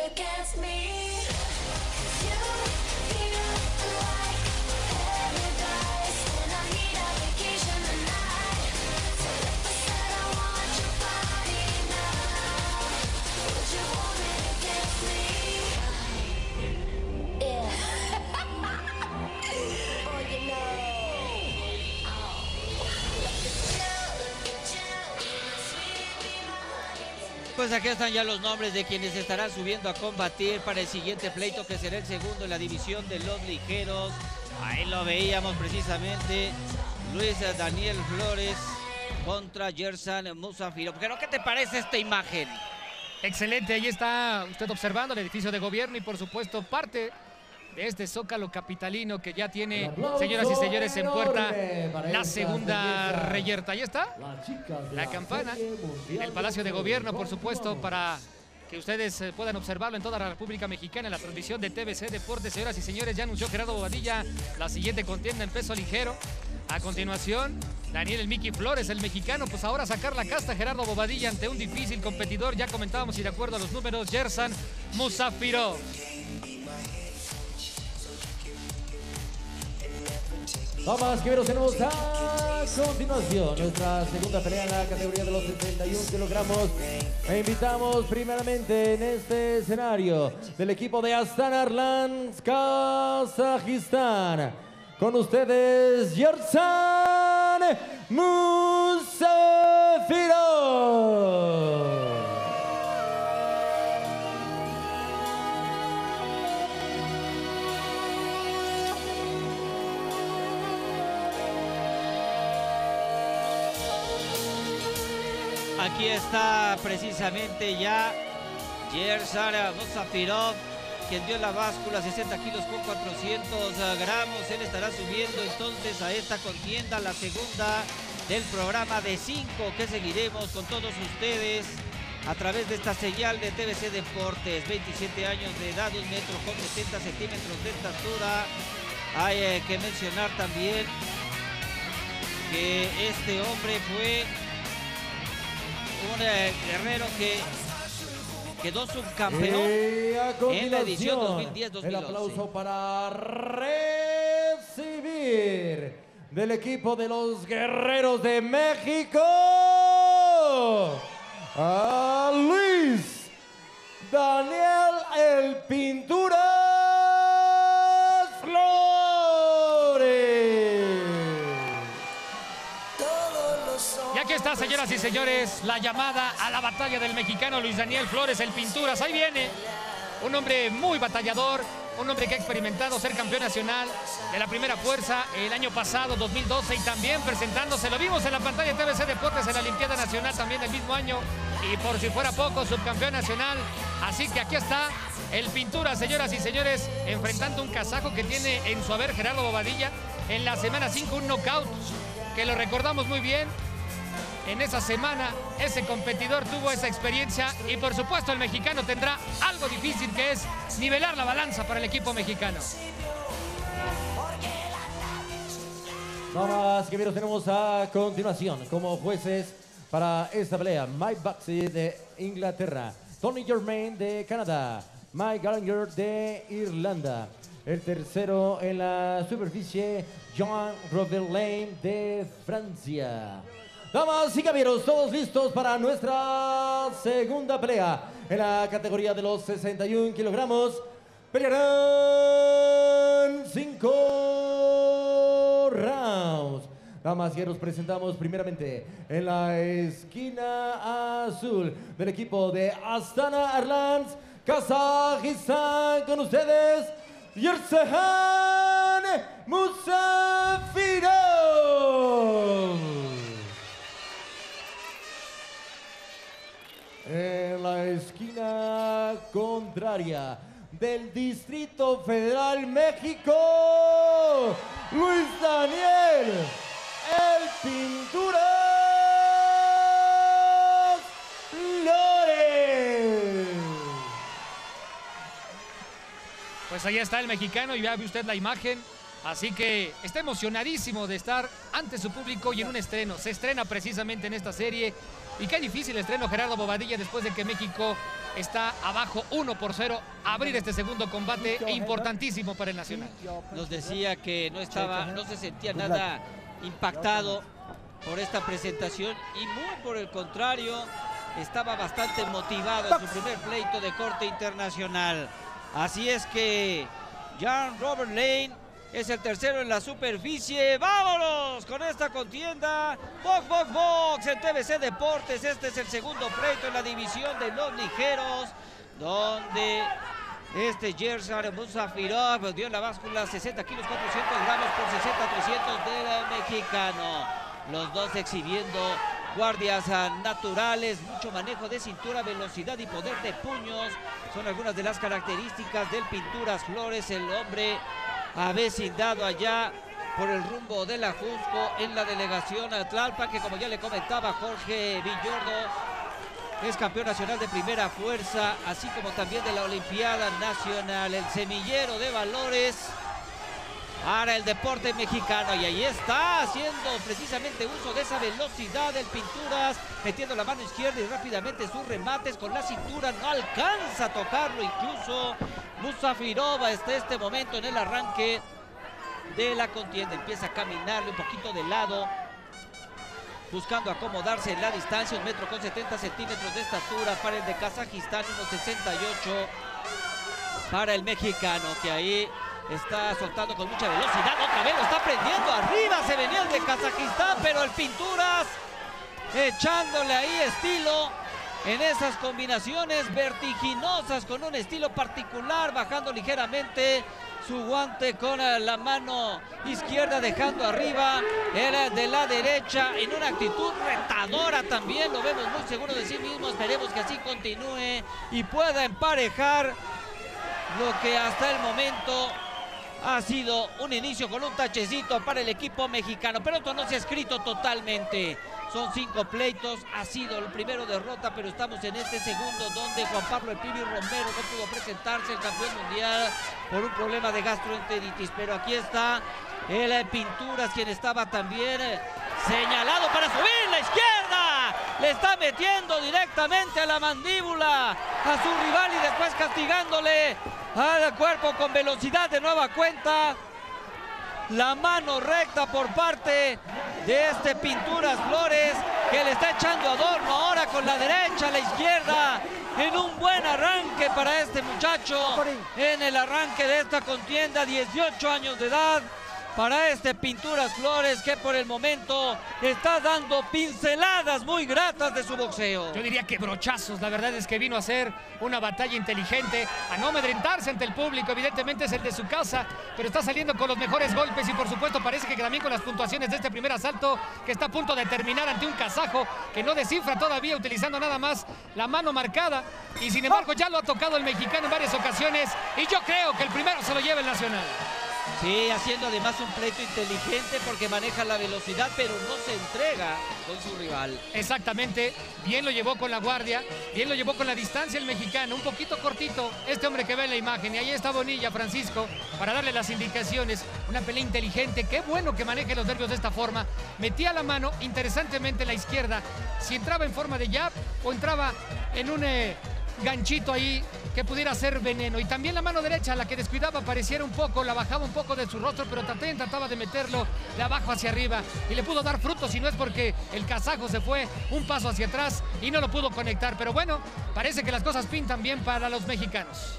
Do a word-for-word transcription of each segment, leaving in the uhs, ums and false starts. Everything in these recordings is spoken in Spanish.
Pues aquí están ya los nombres de quienes estarán subiendo a combatir para el siguiente pleito, que será el segundo en la división de los ligeros. Ahí lo veíamos precisamente, Luis Daniel Flores contra Yersan Musafirov. Pero ¿qué te parece esta imagen? Excelente, ahí está usted observando el edificio de gobierno y por supuesto parte de este zócalo capitalino que ya tiene, señoras y señores, en puerta la segunda reyerta. Ahí está la campana del Palacio de Gobierno, por supuesto, para que ustedes puedan observarlo en toda la República Mexicana en la transmisión de T V C Deportes. Señoras y señores, ya anunció Gerardo Bobadilla la siguiente contienda en peso ligero. A continuación, Daniel el Mickey Flores, el mexicano, pues ahora sacar la casta Gerardo Bobadilla ante un difícil competidor. Ya comentábamos y de acuerdo a los números, Yersan Musafirov. Damas, caballeros, tenemos a continuación nuestra segunda pelea en la categoría de los setenta y un kilogramos. E invitamos primeramente en este escenario del equipo de Astana Arlans, Kazajistán. Con ustedes, Yersan Musafirov. Aquí está precisamente ya Yersan Musafirov, quien dio la báscula, sesenta kilos con cuatrocientos gramos. Él estará subiendo entonces a esta contienda, la segunda del programa de cinco que seguiremos con todos ustedes a través de esta señal de T V C Deportes. veintisiete años de edad, un metro con setenta centímetros de estatura. Hay eh, que mencionar también que este hombre fue un eh, guerrero que quedó subcampeón en la edición dos mil diez dos mil once. El aplauso para recibir del equipo de los Guerreros de México a Luis Daniel el Pinturas Flores. Y aquí está, señoras y señores, la llamada a la batalla del mexicano Luis Daniel Flores, el Pinturas. Ahí viene un hombre muy batallador, un hombre que ha experimentado ser campeón nacional de la primera fuerza el año pasado, dos mil doce, y también presentándose, lo vimos en la pantalla de T V C Deportes en la Olimpiada Nacional también el mismo año, y por si fuera poco, subcampeón nacional. Así que aquí está el Pinturas, señoras y señores, enfrentando un kazajo que tiene en su haber Gerardo Bobadilla en la semana cinco, un knockout que lo recordamos muy bien. En esa semana, ese competidor tuvo esa experiencia y por supuesto el mexicano tendrá algo difícil, que es nivelar la balanza para el equipo mexicano. Damas, caballeros, tenemos a continuación como jueces para esta pelea Mike Bugsy de Inglaterra, Tony Germain de Canadá, Mike Gallagher de Irlanda. El tercero en la superficie, Jean Robert Lane de Francia. Damas y caballeros, todos listos para nuestra segunda pelea en la categoría de los sesenta y un kilogramos. Pelearán cinco rounds. Damas y caballeros, presentamos primeramente en la esquina azul del equipo de Astana Arlans, Kazajistán, con ustedes, Yersan Musafirov. En la esquina contraria del Distrito Federal, México, Luis Daniel el Pinturas Flores. Pues ahí está el mexicano y ya ve usted la imagen. Así que está emocionadísimo de estar ante su público y en un estreno. Se estrena precisamente en esta serie. Y qué difícil estreno, Gerardo Bobadilla, después de que México está abajo uno por cero. Abrir este segundo combate importantísimo para el Nacional. Nos decía que no estaba, no se sentía nada impactado por esta presentación y muy por el contrario, estaba bastante motivado en su primer pleito de corte internacional. Así es que Jan Robert Lane es el tercero en la superficie. ¡Vámonos con esta contienda! Box, box, box en T V C Deportes. Este es el segundo pleito en la división de los ligeros, donde este Jersar Musafirov dio en la báscula sesenta kilos cuatrocientos gramos por sesenta trescientos del mexicano. Los dos exhibiendo guardias naturales, mucho manejo de cintura, velocidad y poder de puños. Son algunas de las características del Pinturas Flores, el hombre avecindado allá por el rumbo de la Jusco en la delegación Tlalpan, que como ya le comentaba Jorge Villordo, es campeón nacional de primera fuerza, así como también de la Olimpiada Nacional, el semillero de valores para el deporte mexicano. Y ahí está haciendo precisamente uso de esa velocidad del Pinturas, metiendo la mano izquierda y rápidamente sus remates con la cintura, no alcanza a tocarlo incluso Musafirov hasta este momento en el arranque de la contienda. Empieza a caminarle un poquito de lado, buscando acomodarse en la distancia, un metro con setenta centímetros de estatura para el de Kazajistán, uno sesenta y ocho para el mexicano, que ahí está soltando con mucha velocidad. Otra vez lo está prendiendo arriba, se venía el de Kazajistán, pero el Pinturas echándole ahí estilo en esas combinaciones vertiginosas, con un estilo particular, bajando ligeramente su guante con la mano izquierda, dejando arriba el de la derecha en una actitud retadora también. Lo vemos muy seguro de sí mismo. Esperemos que así continúe y pueda emparejar lo que hasta el momento ha sido un inicio con un tachecito para el equipo mexicano, pero esto no se ha escrito totalmente. Son cinco pleitos, ha sido el primero derrota, pero estamos en este segundo donde Juan Pablo El Pibi Romero no pudo presentarse, el campeón mundial, por un problema de gastroenteritis. Pero aquí está el Pinturas, quien estaba también señalado para subir la izquierda. Le está metiendo directamente a la mandíbula a su rival y después castigándole al cuerpo con velocidad de nueva cuenta. La mano recta por parte de este Pinturas Flores, que le está echando adorno ahora con la derecha, la izquierda, en un buen arranque para este muchacho, en el arranque de esta contienda, dieciocho años de edad. Para este Pinturas Flores, que por el momento está dando pinceladas muy gratas de su boxeo. Yo diría que brochazos. La verdad es que vino a hacer una batalla inteligente, a no amedrentarse ante el público. Evidentemente es el de su casa, pero está saliendo con los mejores golpes y por supuesto parece que también con las puntuaciones de este primer asalto, que está a punto de terminar ante un kazajo que no descifra todavía, utilizando nada más la mano marcada. Y sin embargo ya lo ha tocado el mexicano en varias ocasiones y yo creo que el primero se lo lleva el Nacional. Sí, haciendo además un pleito inteligente porque maneja la velocidad, pero no se entrega con su rival. Exactamente, bien lo llevó con la guardia, bien lo llevó con la distancia el mexicano, un poquito cortito, este hombre que ve en la imagen, y ahí está Bonilla, Francisco, para darle las indicaciones. Una pelea inteligente, qué bueno que maneje los nervios de esta forma. Metía la mano, interesantemente la izquierda, si entraba en forma de jab o entraba en un eh, ganchito ahí que pudiera ser veneno. Y también la mano derecha, la que descuidaba, pareciera un poco, la bajaba un poco de su rostro, pero también trataba de meterlo de abajo hacia arriba y le pudo dar frutos, si no es porque el kazajo se fue un paso hacia atrás y no lo pudo conectar. Pero bueno, parece que las cosas pintan bien para los mexicanos.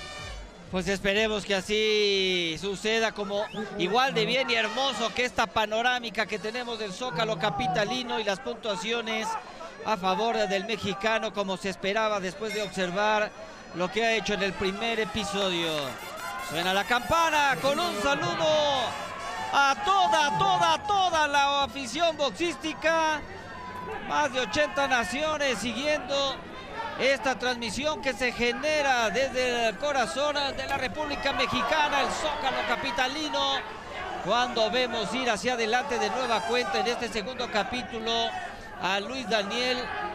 Pues esperemos que así suceda, como igual de bien y hermoso que esta panorámica que tenemos del Zócalo capitalino y las puntuaciones a favor del mexicano, como se esperaba después de observar lo que ha hecho en el primer episodio. Suena la campana con un saludo a toda, toda, toda la afición boxística. Más de ochenta naciones siguiendo esta transmisión que se genera desde el corazón de la República Mexicana, el Zócalo capitalino, cuando vemos ir hacia adelante de nueva cuenta en este segundo capítulo a Luis Daniel,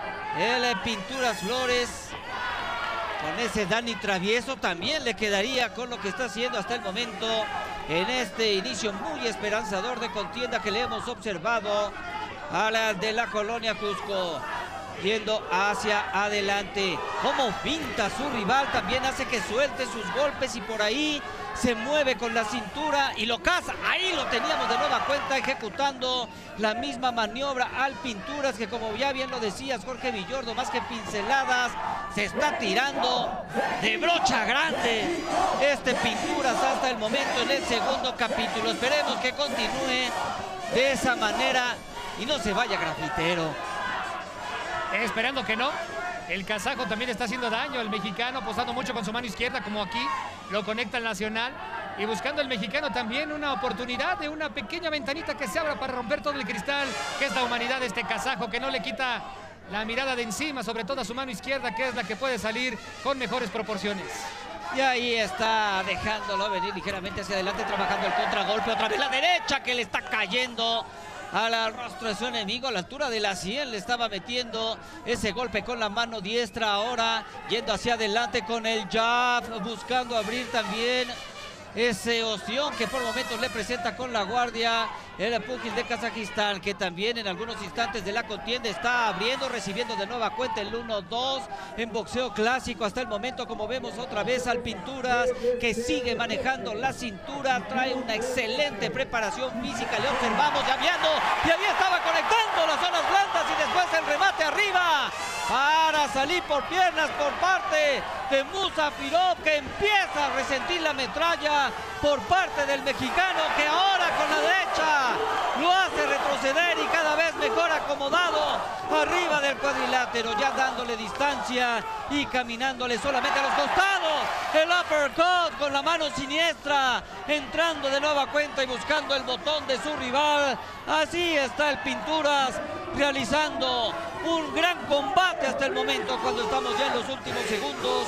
el Pinturas Flores. Con ese Dani travieso también le quedaría con lo que está haciendo hasta el momento en este inicio muy esperanzador de contienda que le hemos observado a la de la Colonia Cusco. Yendo hacia adelante, como pinta su rival, también hace que suelte sus golpes y por ahí se mueve con la cintura y lo caza. Ahí lo teníamos de nueva cuenta ejecutando la misma maniobra al Pinturas, que como ya bien lo decías, Jorge Villordo, más que pinceladas, se está tirando de brocha grande este Pinturas hasta el momento en el segundo capítulo. Esperemos que continúe de esa manera y no se vaya grafitero. Esperando que no. El kazajo también está haciendo daño. El mexicano apostando mucho con su mano izquierda, como aquí lo conecta el Nacional. Y buscando el mexicano también una oportunidad de una pequeña ventanita que se abra para romper todo el cristal, que es la humanidad de este kazajo, que no le quita la mirada de encima, sobre todo a su mano izquierda, que es la que puede salir con mejores proporciones. Y ahí está dejándolo venir ligeramente hacia adelante, trabajando el contragolpe. Otra vez la derecha que le está cayendo al rostro de su enemigo, a la altura de la sien le estaba metiendo ese golpe con la mano diestra. Ahora yendo hacia adelante con el jab, buscando abrir también ese ostión que por momentos le presenta con la guardia el pugil de Kazajistán, que también en algunos instantes de la contienda está abriendo, recibiendo de nueva cuenta el uno dos en boxeo clásico hasta el momento. Como vemos otra vez al Pinturas, que sigue manejando la cintura, trae una excelente preparación física, le observamos ya viendo, y ahí estaba conectando las zonas blandas y después el remate arriba para salir por piernas por parte de Musafirov, que empieza a resentir la metralla por parte del mexicano, que ahora con la derecha lo hace retroceder y cada vez mejor acomodado arriba del cuadrilátero, ya dándole distancia y caminándole solamente a los costados. El uppercut con la mano siniestra, entrando de nueva cuenta y buscando el botón de su rival. Así está el Pinturas realizando un gran combate hasta el momento, cuando estamos ya en los últimos segundos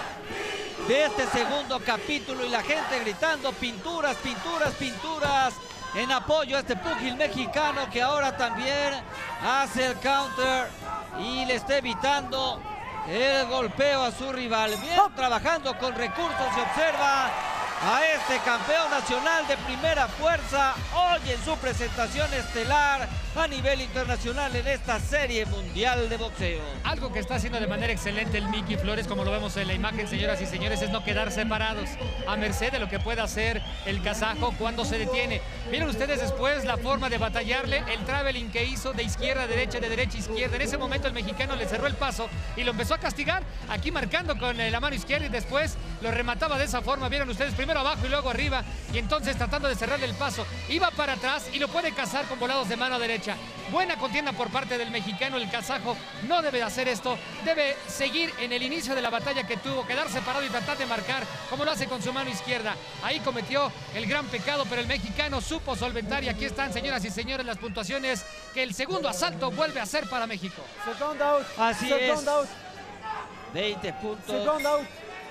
de este segundo capítulo y la gente gritando Pinturas, Pinturas, Pinturas, en apoyo a este púgil mexicano, que ahora también hace el counter y le está evitando el golpeo a su rival. Bien trabajando con recursos, se observa a este campeón nacional de primera fuerza hoy en su presentación estelar a nivel internacional en esta serie mundial de boxeo. Algo que está haciendo de manera excelente el Miki Flores, como lo vemos en la imagen, señoras y señores, es no quedar separados, a merced de lo que pueda hacer el kazajo cuando se detiene. Vieron ustedes después la forma de batallarle, el traveling que hizo de izquierda a derecha, de derecha a izquierda. En ese momento el mexicano le cerró el paso y lo empezó a castigar, aquí marcando con la mano izquierda, y después lo remataba de esa forma. Vieron ustedes, primero abajo y luego arriba, y entonces tratando de cerrarle el paso, iba para atrás y lo puede cazar con volados de mano derecha. Buena contienda por parte del mexicano. El kazajo no debe hacer esto, debe seguir en el inicio de la batalla que tuvo, quedarse parado y tratar de marcar como lo hace con su mano izquierda. Ahí cometió el gran pecado, pero el mexicano supo solventar, y aquí están, señoras y señores, las puntuaciones que el segundo asalto vuelve a ser para México. Second out. Así Second es. out. veinte puntos Second out.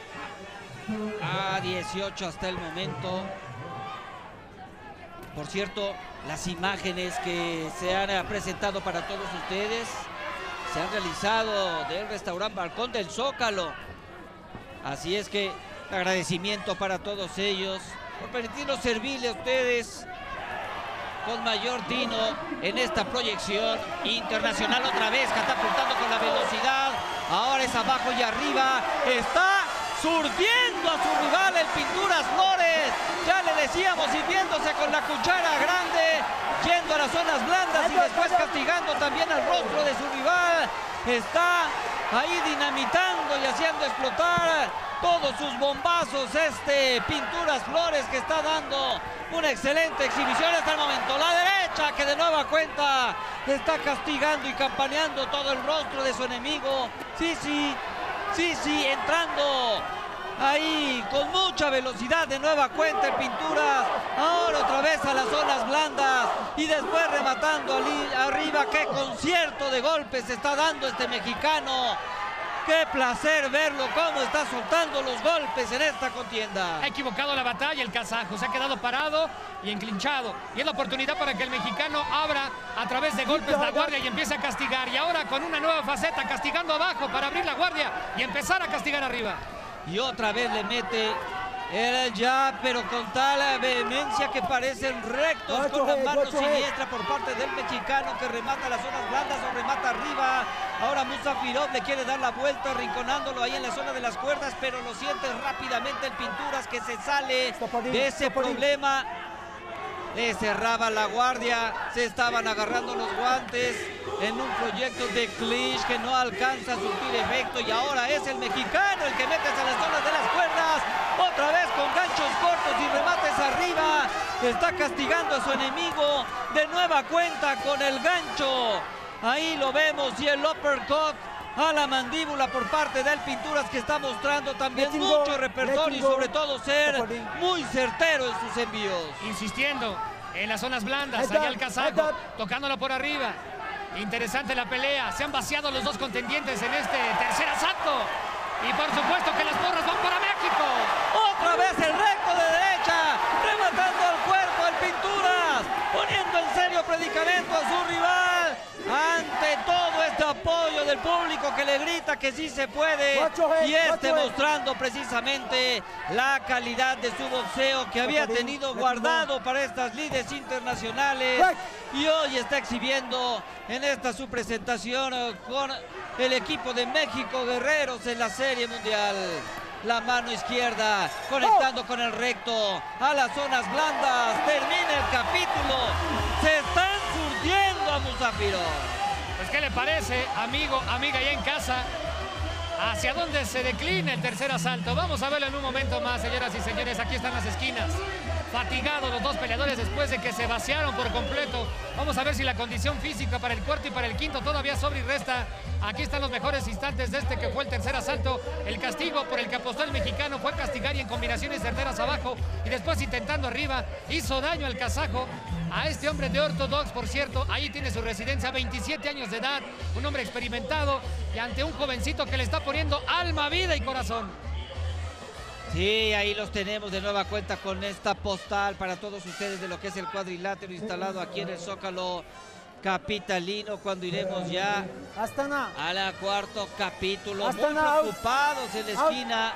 a dieciocho hasta el momento. Por cierto, las imágenes que se han presentado para todos ustedes se han realizado del restaurante Balcón del Zócalo. Así es que agradecimiento para todos ellos por permitirnos servirle a ustedes con mayor tino en esta proyección internacional. Otra vez catapultando con la velocidad. Ahora es abajo y arriba. Está surtiendo a su rival el Pinturas Flores. Ya le decíamos, sirviéndose con la cuchara grande, yendo a las zonas blandas y después castigando también al rostro de su rival. Está ahí dinamitando y haciendo explotar todos sus bombazos este Pinturas Flores, que está dando una excelente exhibición hasta el momento. La derecha, que de nueva cuenta está castigando y campaneando todo el rostro de su enemigo. Sí, sí, sí, sí, entrando ahí con mucha velocidad de nueva cuenta el Pinturas. Ahora otra vez a las zonas blandas y después rematando ali, arriba. Qué concierto de golpes está dando este mexicano. Qué placer verlo, cómo está soltando los golpes en esta contienda. Ha equivocado la batalla el kazajo, se ha quedado parado y enclinchado. Y es la oportunidad para que el mexicano abra a través de golpes la guardia y empiece a castigar. Y ahora con una nueva faceta, castigando abajo para abrir la guardia y empezar a castigar arriba. Y otra vez le mete Era el jab, pero con tal vehemencia que parecen rectos, con la mano siniestra por parte del mexicano que remata las zonas blandas o remata arriba. Ahora Musafirov le quiere dar la vuelta, rinconándolo ahí en la zona de las cuerdas, pero lo siente rápidamente el Pinturas, que se sale de ese problema. Le cerraba la guardia, se estaban agarrando los guantes en un proyecto de clinch que no alcanza a surtir efecto, y ahora es el mexicano el que mete hacia las zonas de las cuerdas, otra vez con ganchos cortos y remates arriba. Está castigando a su enemigo de nueva cuenta con el gancho. Ahí lo vemos, y el uppercut a la mandíbula por parte del Pinturas, que está mostrando también mucho repertorio y sobre todo ser muy certero en sus envíos. Insistiendo en las zonas blandas, allá el kazajo, tocándolo por arriba. Interesante la pelea, se han vaciado los dos contendientes en este tercer asalto. Y por supuesto que las porras van para México. Otra vez el recto de derecha, rematando al cuerpo el Pinturas, poniendo en serio predicamento a su rival. Ante todo este apoyo del público que le grita que sí se puede, y este mostrando precisamente la calidad de su boxeo que había tenido guardado para estas lides internacionales, y hoy está exhibiendo en esta su presentación con el equipo de México Guerreros en la Serie Mundial. La mano izquierda conectando con el recto a las zonas blandas. Termina el capítulo. Se están surtiendo a Musafirov. Pues ¿qué le parece, amigo, amiga allá en casa? ¿Hacia dónde se declina el tercer asalto? Vamos a verlo en un momento más, señoras y señores. Aquí están las esquinas. Fatigados los dos peleadores después de que se vaciaron por completo. Vamos a ver si la condición física para el cuarto y para el quinto todavía sobra y resta. Aquí están los mejores instantes de este que fue el tercer asalto. El castigo por el que apostó el mexicano fue castigar y en combinaciones certeras abajo, y después intentando arriba. Hizo daño al kazajo, a este hombre de Ortodox, por cierto. Ahí tiene su residencia, veintisiete años de edad, un hombre experimentado, y ante un jovencito que le está poniendo alma, vida y corazón. Sí, ahí los tenemos de nueva cuenta con esta postal para todos ustedes de lo que es el cuadrilátero instalado aquí en el Zócalo capitalino, cuando iremos ya a la cuarto capítulo. Muy preocupados en la esquina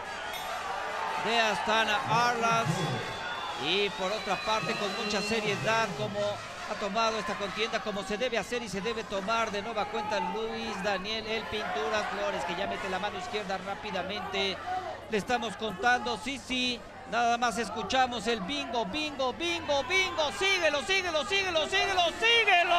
de Astana Arlas, y por otra parte con mucha seriedad como ha tomado esta contienda, como se debe hacer y se debe tomar de nueva cuenta Luis Daniel El Pinturas Flores, que ya mete la mano izquierda rápidamente. Le estamos contando, sí, sí, nada más escuchamos el bingo, bingo, bingo, bingo. Síguelo, síguelo, síguelo, síguelo, síguelo.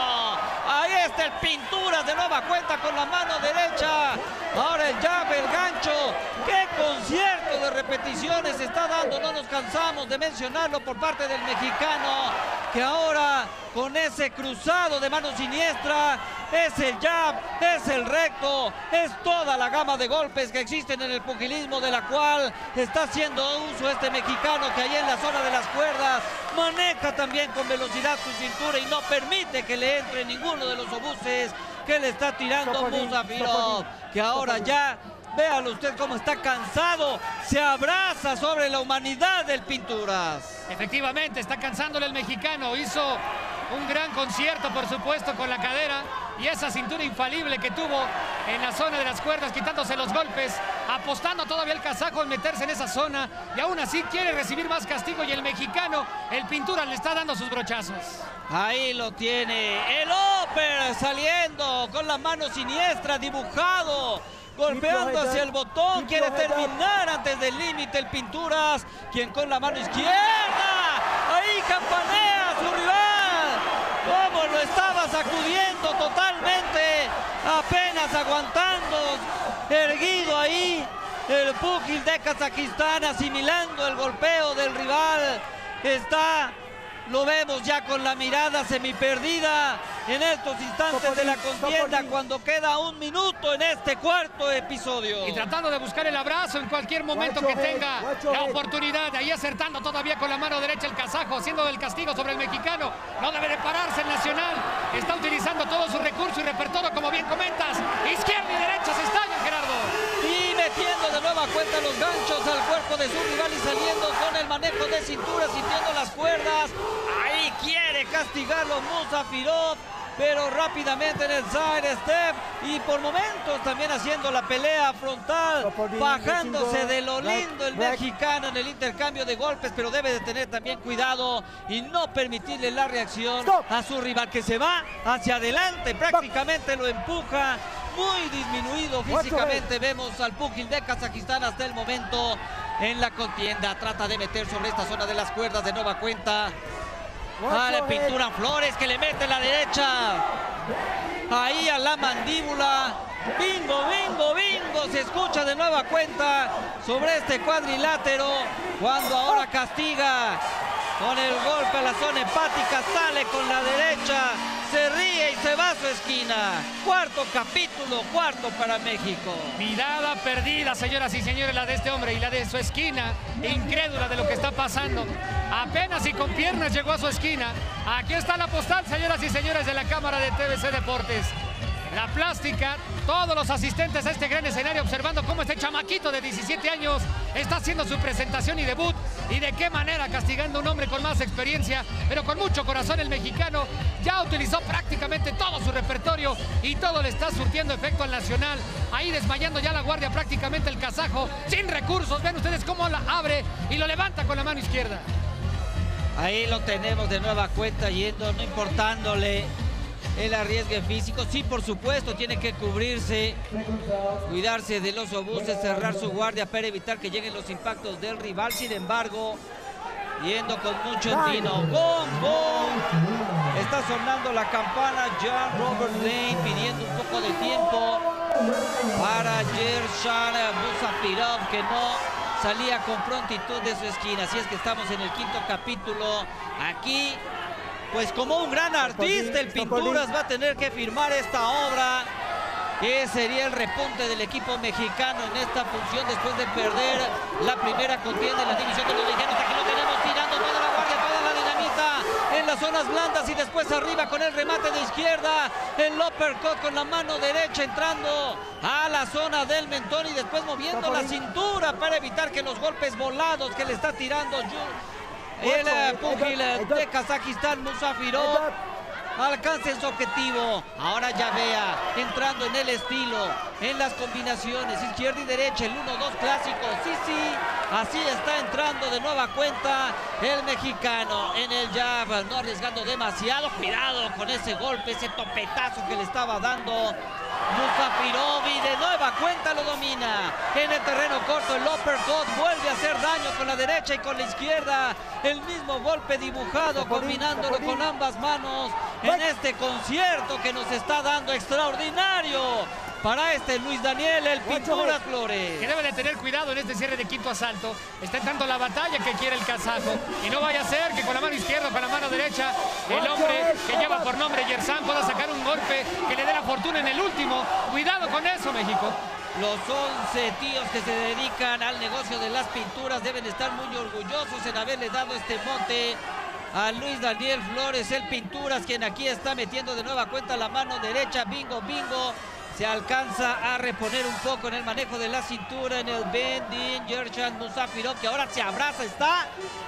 Ahí está el Pinturas de nueva cuenta con la mano derecha. Ahora el jab, el gancho. ¡Qué concierto de repeticiones se está dando! No nos cansamos de mencionarlo por parte del mexicano, que ahora con ese cruzado de mano siniestra, es el jab, es el recto, es toda la gama de golpes que existen en el pugilismo, de la cual está haciendo uso este mexicano, que ahí en la zona de las cuerdas maneja también con velocidad su cintura y no permite que le entre ninguno de los obuses que le está tirando Musafirov, que ahora ya, véalo usted cómo está cansado, se abraza sobre la humanidad del Pinturas. Efectivamente, está cansándole el mexicano. Hizo un gran concierto, por supuesto, con la cadera y esa cintura infalible que tuvo en la zona de las cuerdas, quitándose los golpes, apostando todavía el kazajo en meterse en esa zona, y aún así quiere recibir más castigo, y el mexicano, el Pinturas, le está dando sus brochazos. Ahí lo tiene, el upper saliendo con la mano siniestra, dibujado, golpeando hacia el botón, quiere terminar antes del límite el Pinturas, quien con la mano izquierda, ahí campanea a su rival, como lo estaba sacudiendo totalmente, apenas aguantando, erguido ahí, el púgil de Kazajistán, asimilando el golpeo del rival. Está, lo vemos ya con la mirada semiperdida en estos instantes de la contienda, cuando queda un minuto en este cuarto episodio. Y tratando de buscar el abrazo en cualquier momento que tenga la oportunidad, ahí acertando todavía con la mano derecha el kazajo, haciendo el castigo sobre el mexicano. No debe de pararse el nacional, está utilizando todo su recurso y repertorio, como bien comentas. Izquierda y derecha se estallan, Gerardo. Y metiendo de nueva cuenta los ganchos al cuerpo de su rival y saliendo con el manejo de cintura, sintiendo las cuerdas. Ahí quiere castigarlo Musafirov. pero rápidamente en el side step y por momentos también haciendo la pelea frontal, bajándose de lo lindo el mexicano en el intercambio de golpes, pero debe de tener también cuidado y no permitirle la reacción a su rival, que se va hacia adelante, prácticamente lo empuja. Muy disminuido físicamente vemos al púgil de Kazajistán hasta el momento en la contienda. Trata de meter sobre esta zona de las cuerdas de nueva cuenta. Ah, le pintura Flores, que le mete la derecha. Ahí a la mandíbula. Bingo, bingo, bingo. Se escucha de nueva cuenta sobre este cuadrilátero. Cuando ahora castiga con el golpe a la zona hepática. Sale con la derecha. Se ríe y se va a su esquina. Cuarto capítulo, cuarto para México. Mirada perdida, señoras y señores, la de este hombre y la de su esquina. Incrédula de lo que está pasando. Apenas y con piernas llegó a su esquina. Aquí está la postal, señoras y señores, de la cámara de T V C Deportes. La plástica, todos los asistentes a este gran escenario observando cómo este chamaquito de diecisiete años está haciendo su presentación y debut, y de qué manera castigando a un hombre con más experiencia, pero con mucho corazón. El mexicano ya utilizó prácticamente todo su repertorio y todo le está surtiendo efecto al nacional. Ahí desmayando ya la guardia prácticamente el kazajo, sin recursos. Ven ustedes cómo la abre y lo levanta con la mano izquierda. Ahí lo tenemos de nueva cuenta yendo, no importándole el arriesgue físico. Sí, por supuesto, tiene que cubrirse, cuidarse de los obuses, cerrar su guardia para evitar que lleguen los impactos del rival. Sin embargo, yendo con mucho tino. ¡Gong, gong! Está sonando la campana. Jan Robert Lane pidiendo un poco de tiempo para Yershan Musafirov, que no salía con prontitud de su esquina. Así es que estamos en el quinto capítulo. Aquí, pues como un gran artista, el Pinturas va a tener que firmar esta obra, que sería el repunte del equipo mexicano en esta función después de perder la primera contienda en la división de los ligeros. Aquí lo tenemos tirando toda la guardia, toda la dinamita en las zonas blandas y después arriba con el remate de izquierda, el uppercut con la mano derecha entrando a la zona del mentón y después moviendo la cintura para evitar que los golpes volados que le está tirando el uh, púgil de Kazajistán, Musafirov, alcance su objetivo. Ahora ya vea, entrando en el estilo, en las combinaciones, izquierda y derecha, el uno dos clásico. Sí, sí, así está entrando de nueva cuenta el mexicano en el jab, no arriesgando demasiado. Cuidado con ese golpe, ese topetazo que le estaba dando Musafirov, y de nueva cuenta lo domina en el terreno corto. El uppercut vuelve a hacer daño con la derecha y con la izquierda. El mismo golpe dibujado, combinándolo con ambas manos en este concierto que nos está dando extraordinario para este Luis Daniel, el Pinturas Flores. Que debe de tener cuidado en este cierre de quinto asalto. Está entrando la batalla que quiere el kazajo. Y no vaya a ser que con la mano izquierda o con la mano derecha el hombre que lleva por nombre Yersan pueda sacar un golpe que le dé la fortuna en el último. Cuidado con eso, México. Los once tíos que se dedican al negocio de las pinturas deben estar muy orgullosos en haberle dado este monte a Luis Daniel Flores, el Pinturas, quien aquí está metiendo de nueva cuenta la mano derecha. Bingo, bingo. Se alcanza a reponer un poco en el manejo de la cintura, en el bending. Yershan Musafirov, que ahora se abraza, está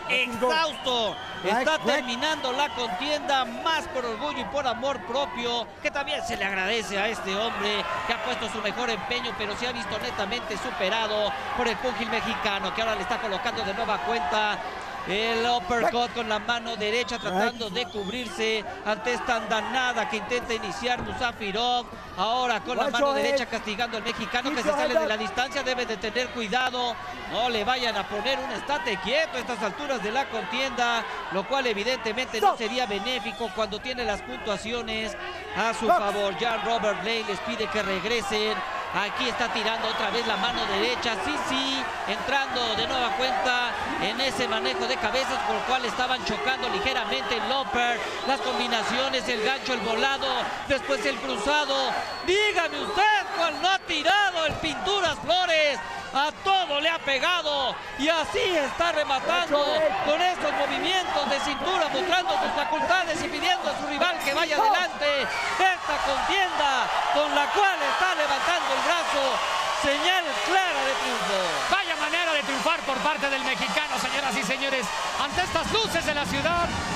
exhausto. Está terminando la contienda más por orgullo y por amor propio, que también se le agradece a este hombre que ha puesto su mejor empeño, pero se ha visto netamente superado por el púgil mexicano, que ahora le está colocando de nueva cuenta el uppercut con la mano derecha, tratando de cubrirse ante esta andanada que intenta iniciar Musafirov. Ahora con la mano derecha castigando al mexicano, que se sale de la distancia. Debe de tener cuidado, no le vayan a poner un estate quieto a estas alturas de la contienda, lo cual evidentemente no sería benéfico cuando tiene las puntuaciones a su favor. Ya Robert Lane les pide que regresen. Aquí está tirando otra vez la mano derecha. Sí, sí, entrando de nueva cuenta en ese manejo de cabezas, por el cual estaban chocando ligeramente el upper, las combinaciones, el gancho, el volado, después el cruzado. Dígame usted cuál no ha tirado el Pinturas Flores. A todo le ha pegado y así está rematando con estos movimientos de cintura, mostrando sus facultades y pidiendo a su rival que vaya adelante. Esta contienda con la cual está levantando el brazo, señal clara de triunfo. Vaya manera de triunfar por parte del mexicano, señoras y señores, ante estas luces de la ciudad. Es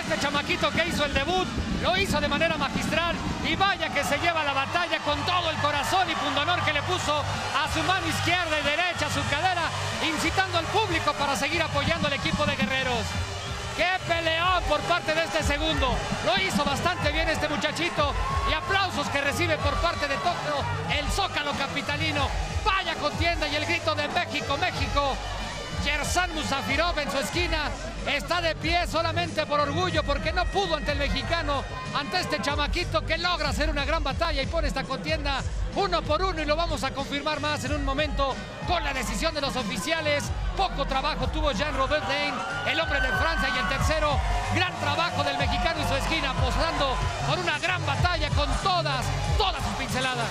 este chamaquito que hizo el debut, lo hizo de manera magistral y vaya que se lleva la batalla con todo el corazón y pundonor que le puso a su mano izquierda y derecha, a su cadera, incitando al público para seguir apoyando al equipo de Guerreros. ¡Qué peleón por parte de este segundo! Lo hizo bastante bien este muchachito y aplausos que recibe por parte de todo el Zócalo capitalino. Vaya contienda y el grito de México, México. Yerzan Musafirov en su esquina está de pie solamente por orgullo porque no pudo ante el mexicano, ante este chamaquito que logra hacer una gran batalla y pone esta contienda uno por uno y lo vamos a confirmar más en un momento con la decisión de los oficiales. Poco trabajo tuvo Jean-Robert Dain, el hombre de Francia, y el tercero, gran trabajo del mexicano en su esquina, apostando por una gran batalla con todas, todas sus pinceladas.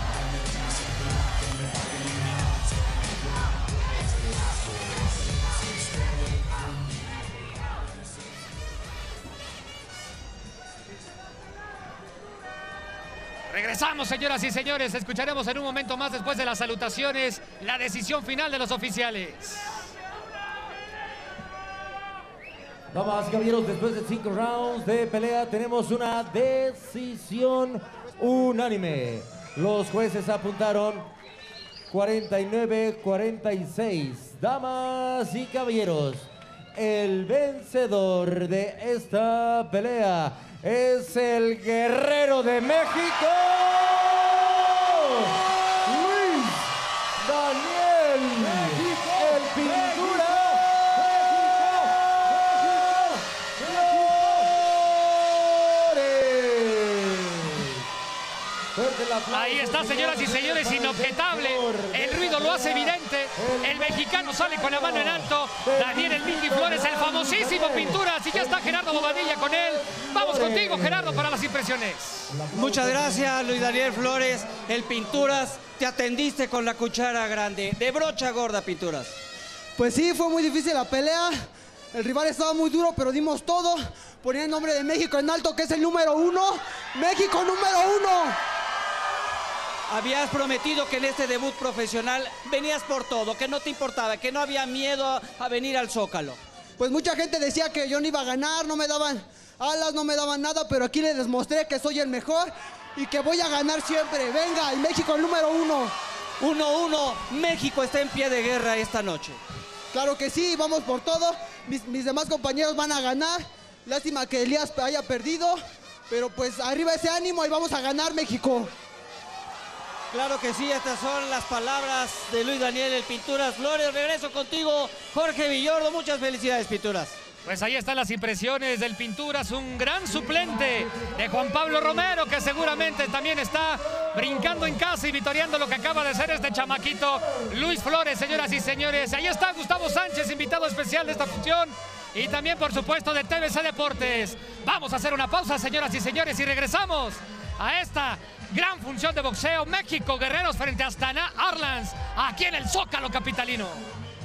Regresamos, señoras y señores. Escucharemos en un momento más, después de las salutaciones, la decisión final de los oficiales. Damas y caballeros, después de cinco rounds de pelea, tenemos una decisión unánime. Los jueces apuntaron cuarenta y nueve a cuarenta y seis. Damas y caballeros, el vencedor de esta pelea es el Guerrero de México, Luis Daniel, México, el Pintura, Flores. Ahí está, señoras y señores, inobjetable. El ruido lo hace evidente. El mexicano sale con la mano en alto. Daniel el Mickey Flores, el famosísimo Pinturas. Y ya está Gerardo Bobadilla con él. Vamos contigo, Gerardo, para las impresiones. Muchas gracias, Luis Daniel Flores. El Pinturas, te atendiste con la cuchara grande. De brocha gorda, Pinturas. Pues sí, fue muy difícil la pelea. El rival estaba muy duro, pero dimos todo. Ponía el nombre de México en alto, que es el número uno. ¡México número uno! Habías prometido que en este debut profesional venías por todo, que no te importaba, que no había miedo a venir al Zócalo. Pues mucha gente decía que yo no iba a ganar, no me daban alas, no me daban nada, pero aquí les demostré que soy el mejor y que voy a ganar siempre. Venga, el México el número uno. uno uno, México está en pie de guerra esta noche. Claro que sí, vamos por todo. Mis, mis demás compañeros van a ganar. Lástima que Elías haya perdido, pero pues arriba ese ánimo y vamos a ganar, México. Claro que sí, estas son las palabras de Luis Daniel el Pinturas Flores. Regreso contigo, Jorge Villordo. Muchas felicidades, Pinturas. Pues ahí están las impresiones del Pinturas, un gran suplente de Juan Pablo Romero, que seguramente también está brincando en casa y vitoreando lo que acaba de ser este chamaquito Luis Flores, señoras y señores. Ahí está Gustavo Sánchez, invitado especial de esta función, y también, por supuesto, de T V C Deportes. Vamos a hacer una pausa, señoras y señores, y regresamos a esta gran función de boxeo. México, Guerreros frente a Astana Arlands, aquí en el Zócalo capitalino.